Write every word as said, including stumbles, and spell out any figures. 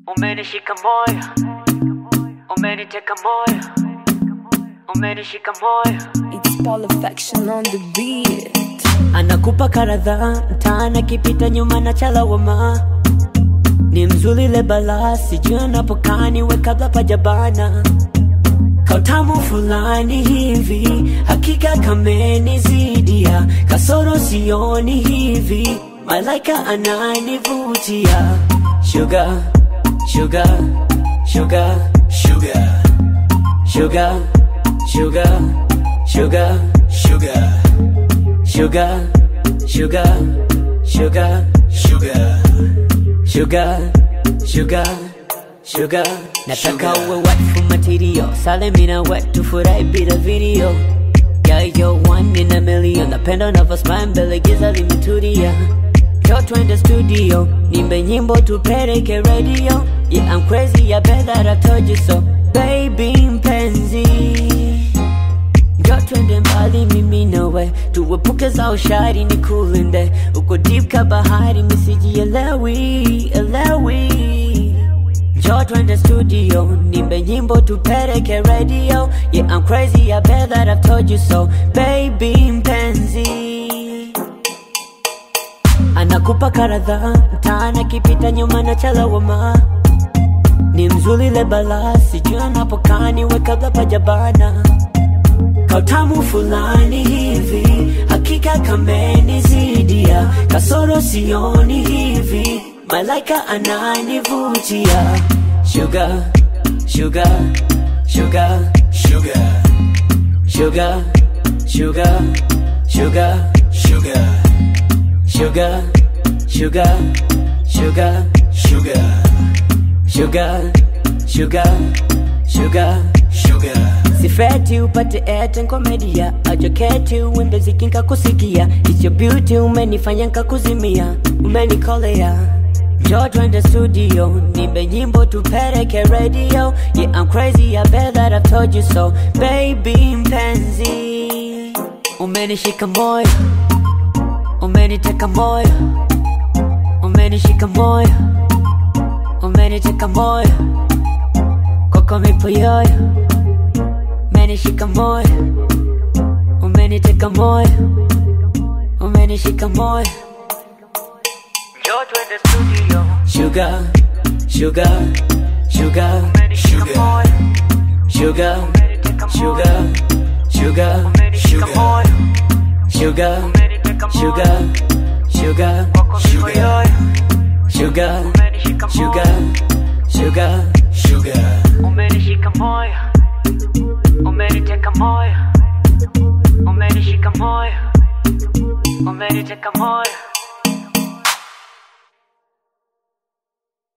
Umenishika moyo, umeniteka moyo, umenishika moyo. It's Paul affection on the beat. Anakupa karadha, mtaani kipita nyuma na chalawama. Ni mzuri le bala, sijui anapokaa niwe kabla pajabana. Kautamu fulani hivi, hakika kamenizidia. Kasoro sioni hivi, malaika ananivutia. Sugar, sugar, sugar, sugar, sugar, sugar, sugar, sugar, sugar, sugar, sugar, sugar, sugar, sugar, sugar. Nataka uwe waifu material, sale mina wetu furahi bila video. Yeah, you're one in a million. Napenda unavyo smile mbele giza limetulia. Yo twende studio, nimbe nyimbo tupeleke radio. Yeah, I'm crazy, I bet that I told you so. Baby mpenzi, yo twende mbali mimi nawe, tuepuke za ushari ni kulinde. Uko deep ka bahari misijielewi, elewi. Yo twende studio, nimbe nyimbo tupeleke radio. Yeah, I'm crazy, I bet that I've told you so. Baby mpenzi, anakupa karadha, mtaani kipita nyuma na chalawama. Ni mzuri le bala, sijui anapokaa niwe kabla pajabana. Kautamu fulani hivi, hakika kamenizidia. Kasoro sioni hivi, malaika ananivutia. Sugar, sugar, sugar, sugar, sugar, sugar, sugar, sugar, sugar, sugar, sugar, sugar, sugar, sugar, sugar, sugar. Sifeti upate ete nkomedia, ajoketi uende zikinka kusikia. It's your beauty umenifanya nkakuzimia, umenikolea. Jo twende studio, nimbe nyimbo tupeleke radio. Yeah, I'm crazy, I bet that I've told you so. Baby mpenzi, umenishika moyo, umeniteka moyo, umenishika moyo, umeniteka moyo. Kwako mipo yoyo, umenishika moyo, umeniteka moyo, umenishika moyo. Yo twende studio. Sugar, sugar, sugar, sugar, sugar, sugar, sugar, sugar, sugar, sugar, sugar, sugar, sugar, sugar, sugar, sugar. Umenishika moyo, umeniteka moyo, umenishika moyo, umeniteka moyo.